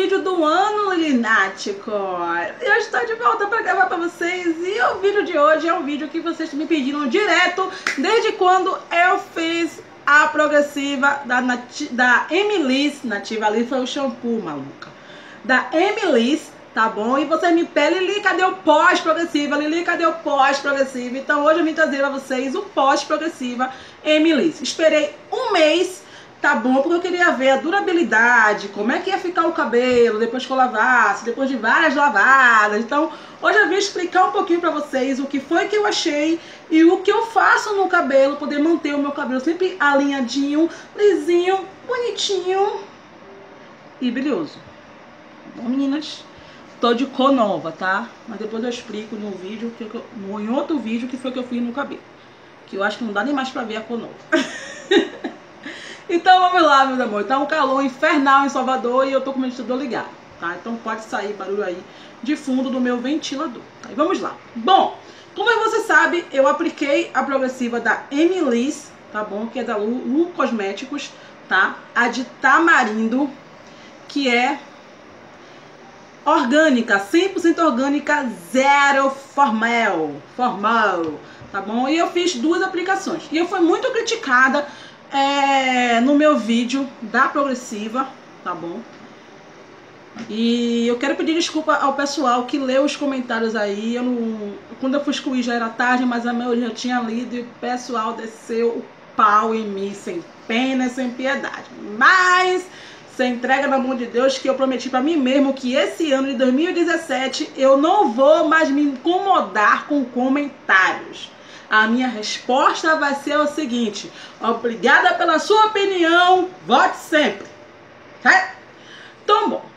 vídeo do ano lunático. Eu estou de volta para gravar para vocês e o vídeo de hoje é um vídeo que vocês me pediram direto desde quando eu fiz a progressiva da Emilis. Nativa ali foi o shampoo, maluca. Da Emilis, tá bom? E você me pede, Lili, cadê o pós-progressiva? Lili, cadê o pós-progressiva? Então hoje eu vim trazer a vocês o pós-progressiva Emilis. Esperei um mês, tá bom? Porque eu queria ver a durabilidade, como é que ia ficar o cabelo depois que eu lavasse, depois de várias lavadas. Então hoje eu vim explicar um pouquinho pra vocês o que foi que eu achei e o que eu faço no cabelo, poder manter o meu cabelo sempre alinhadinho, lisinho, bonitinho e brilhoso. Bom, meninas, tô de cor nova, tá? Mas depois eu explico no vídeo, em outro vídeo, que foi que eu fiz no cabelo. Que eu acho que não dá nem mais pra ver a cor nova. Então vamos lá, meus amores. Tá um calor infernal em Salvador e eu tô com o ventilador ligado, tá? Então pode sair barulho aí de fundo do meu ventilador. Aí vamos lá. Bom, como você sabe, eu apliquei a progressiva da Emilis, tá bom? Que é da Lu Cosméticos, tá? A de tamarindo, que é orgânica, 100% orgânica, zero formal, tá bom? E eu fiz duas aplicações. E eu fui muito criticada no meu vídeo da progressiva, tá bom? E eu quero pedir desculpa ao pessoal que leu os comentários aí. Quando eu fui excluir já era tarde, mas a maioria já tinha lido e o pessoal desceu o pau em mim, sem pena, sem piedade. Mas você entrega na mão de Deus, que eu prometi pra mim mesmo que esse ano de 2017 eu não vou mais me incomodar com comentários. A minha resposta vai ser o seguinte: obrigada pela sua opinião, vote sempre. Tá? Então, bom,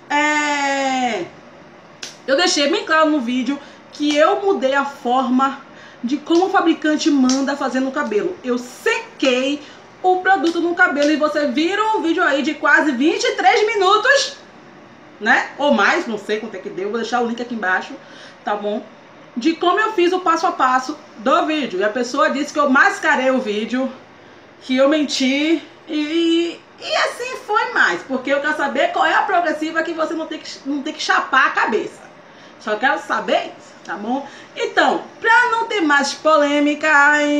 eu deixei bem claro no vídeo que eu mudei a forma de como o fabricante manda fazer no cabelo. Eu sequei o produto no cabelo e você viram um vídeo aí de quase 23 minutos, né? Ou mais, não sei quanto é que deu, vou deixar o link aqui embaixo, tá bom? De como eu fiz o passo a passo do vídeo. E a pessoa disse que eu mascarei o vídeo, que eu menti e assim foi mais, porque eu quero saber qual é a progressiva que você não tem que chapar a cabeça. Só quero saber isso, tá bom? Então, pra não ter mais polêmicas,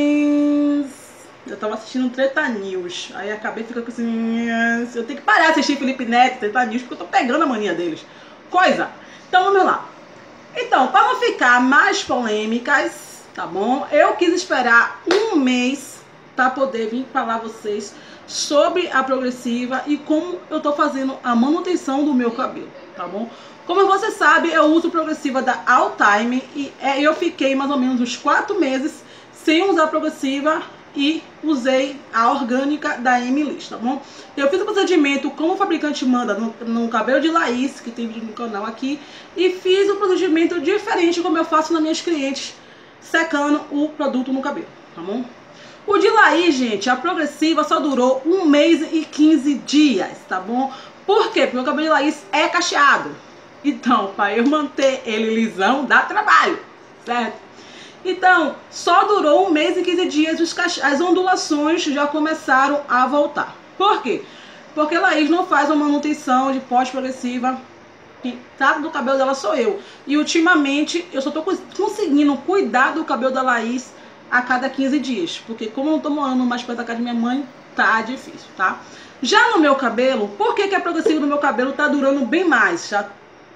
eu tava assistindo Treta News, aí acabei ficando assim, eu tenho que parar de assistir Felipe Neto, Treta News, porque eu tô pegando a mania deles. Coisa. Então vamos lá. Então, para não ficar mais polêmicas, tá bom? Eu quis esperar um mês para poder vir falar a vocês sobre a progressiva e como eu tô fazendo a manutenção do meu cabelo, tá bom? Como você sabe, eu uso progressiva da All Time e eu fiquei mais ou menos uns 4 meses sem usar progressiva e usei a orgânica da Emilis, tá bom? Eu fiz o procedimento como o fabricante manda no cabelo de Laís, que tem vídeo no canal aqui, e fiz o procedimento diferente como eu faço nas minhas clientes, secando o produto no cabelo, tá bom? O de Laís, gente, a progressiva só durou 1 mês e 15 dias, tá bom? Por quê? Porque o cabelo de Laís é cacheado. Então, para eu manter ele lisão, dá trabalho, certo? Então, só durou 1 mês e 15 dias, as ondulações já começaram a voltar. Por quê? Porque Laís não faz uma manutenção de pós-progressiva. Quem trata do cabelo dela sou eu. E ultimamente eu só tô conseguindo cuidar do cabelo da Laís a cada 15 dias. Porque como eu não tô morando mais perto da casa de minha mãe, tá difícil, tá? Já no meu cabelo, por que a progressiva do meu cabelo tá durando bem mais? Já,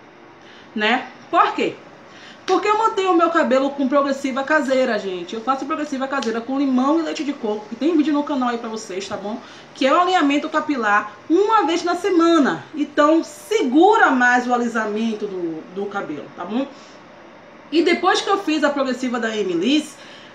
né? Por quê? Porque eu mantenho o meu cabelo com progressiva caseira, gente. Eu faço progressiva caseira com limão e leite de coco, que tem vídeo no canal aí pra vocês, tá bom? Que é o alinhamento capilar 1 vez na semana. Então, segura mais o alisamento do cabelo, tá bom? E depois que eu fiz a progressiva da Emilis,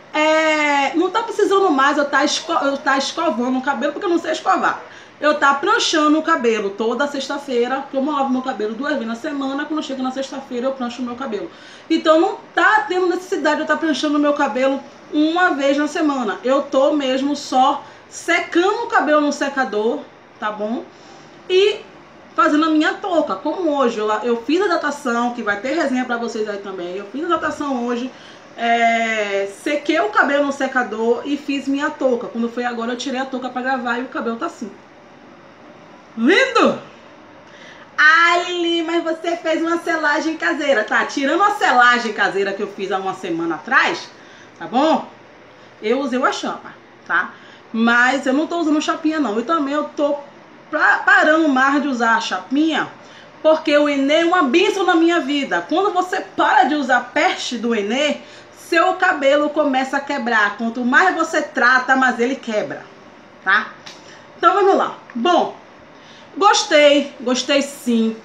não tá precisando mais eu tá escovando o cabelo, porque eu não sei escovar. Eu tá pranchando o cabelo toda sexta-feira, como eu lavo meu cabelo 2 vezes na semana, quando chega na sexta-feira eu prancho o meu cabelo. Então não tá tendo necessidade de eu estar pranchando o meu cabelo 1 vez na semana. Eu tô mesmo só secando o cabelo no secador, tá bom? E fazendo a minha touca, como hoje eu fiz a datação, que vai ter resenha pra vocês aí também. Eu fiz a datação hoje, sequei o cabelo no secador e fiz minha touca. Quando foi agora eu tirei a touca pra gravar e o cabelo tá assim. Lindo! Ai, você fez uma selagem caseira. Tá, tirando a selagem caseira que eu fiz há uma semana atrás, tá bom? Eu usei a chapa, tá? Mas eu não tô usando chapinha não. E também eu tô parando mais de usar a chapinha, porque o Enê é uma bênção na minha vida. Quando você para de usar peste do Enê, seu cabelo começa a quebrar. Quanto mais você trata, mais ele quebra, tá? Então vamos lá. Bom, gostei sim.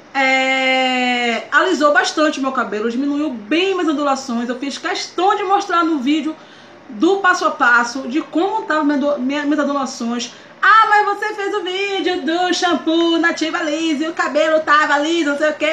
Alisou bastante o meu cabelo, diminuiu bem minhas ondulações. Eu fiz questão de mostrar no vídeo do passo a passo de como estavam minhas ondulações. Ah, mas você fez o vídeo do shampoo Nativa Liss e o cabelo tava liso, não sei o que,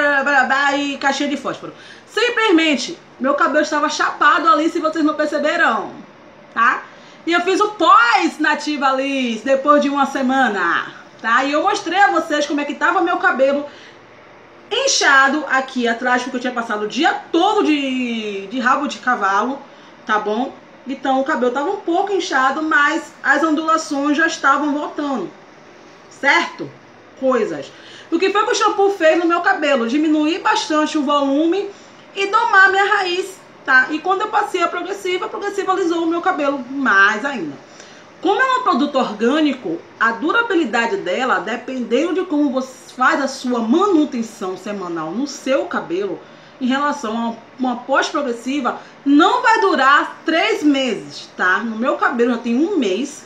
e caixinha de fósforo. Simplesmente, meu cabelo estava chapado ali, se vocês não perceberam, tá? E eu fiz o pós Nativa Liss depois de uma semana, tá? E eu mostrei a vocês como é que tava meu cabelo inchado aqui atrás, porque eu tinha passado o dia todo de rabo de cavalo, tá bom? Então o cabelo tava um pouco inchado, mas as ondulações já estavam voltando, certo? Coisas. O que foi que o shampoo fez no meu cabelo? Diminuir bastante o volume e domar minha raiz, tá? E quando eu passei a progressiva alisou o meu cabelo mais ainda. Como é um produto orgânico, a durabilidade dela, dependendo de como você faz a sua manutenção semanal no seu cabelo, em relação a uma pós-progressiva, não vai durar 3 meses, tá? No meu cabelo já tem 1 mês.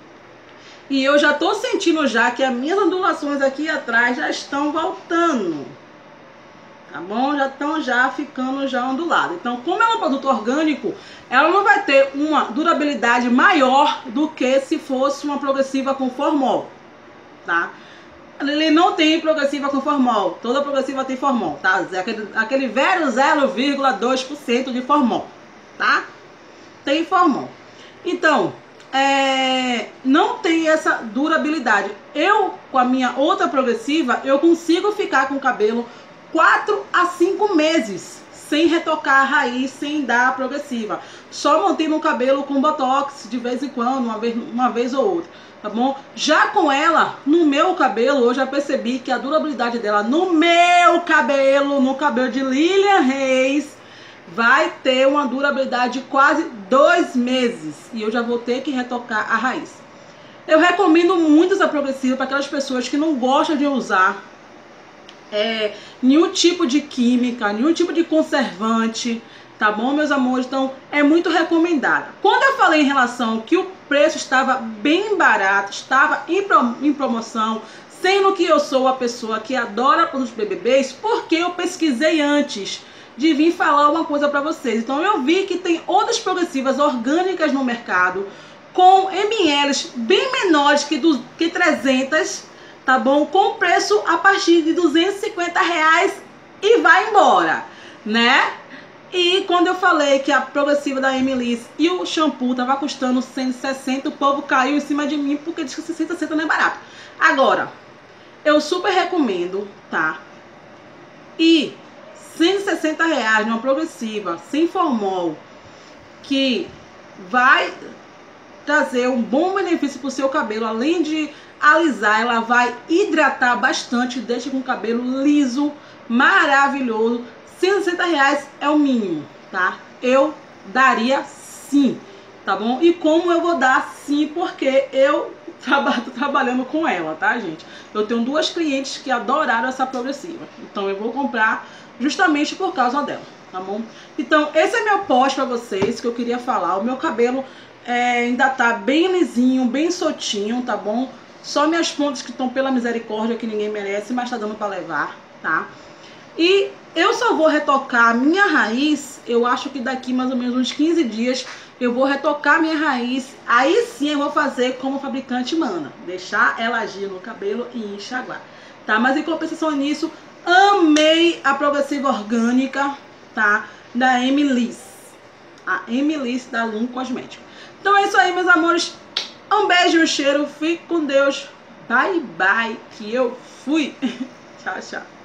E eu já tô sentindo já que as minhas ondulações aqui atrás já estão voltando. Tá bom? Já estão ficando onduladas. Então, como é um produto orgânico, ela não vai ter uma durabilidade maior do que se fosse uma progressiva com formol, tá? Ele não tem progressiva com formol. Toda progressiva tem formol, tá? Aquele 0,2% de formol, tá? Tem formol. Então, não tem essa durabilidade. Eu, com a minha outra progressiva, eu consigo ficar com o cabelo 4 a 5 meses sem retocar a raiz, sem dar a progressiva. Só mantendo o cabelo com botox de vez em quando, uma vez ou outra, tá bom? Já com ela, no meu cabelo, eu já percebi que a durabilidade dela no meu cabelo, no cabelo de Lilian Reis, vai ter uma durabilidade de quase 2 meses. E eu já vou ter que retocar a raiz. Eu recomendo muito essa progressiva para aquelas pessoas que não gostam de usar nenhum tipo de química, nenhum tipo de conservante, tá bom, meus amores? Então, é muito recomendada. Quando eu falei em relação que o preço estava bem barato, estava em promoção, sendo que eu sou a pessoa que adora produtos BBBs, porque eu pesquisei antes de vir falar uma coisa pra vocês. Então, eu vi que tem outras progressivas orgânicas no mercado, com mls bem menores que 300, tá bom? Com preço a partir de R$250 e vai embora, né? E quando eu falei que a progressiva da Liss e o shampoo tava custando 160, o povo caiu em cima de mim porque diz que 160 não é barato. Agora, eu super recomendo, tá? E R$160 numa progressiva sem formol, que vai trazer um bom benefício pro seu cabelo, além de alisar, ela vai hidratar bastante, deixa com o cabelo liso, maravilhoso. R$160 é o mínimo, tá? Eu daria sim, tá bom? E como eu vou dar sim, porque eu tô trabalhando com ela, tá, gente? Eu tenho 2 clientes que adoraram essa progressiva, então eu vou comprar justamente por causa dela, tá bom? Então, esse é meu post pra vocês, que eu queria falar. O meu cabelo ainda tá bem lisinho, bem soltinho, tá bom? Só minhas pontas que estão pela misericórdia, que ninguém merece, mas tá dando pra levar, tá? E eu só vou retocar a minha raiz, eu acho que daqui mais ou menos uns 15 dias eu vou retocar a minha raiz. Aí sim eu vou fazer como o fabricante manda, deixar ela agir no cabelo e enxaguar, tá? Mas em compensação nisso, amei a progressiva orgânica, tá? Da Liss, a Liss da Lum Cosmético. Então é isso aí, meus amores. Um beijo e um cheiro. Fique com Deus. Bye, bye. Que eu fui. Tchau, tchau.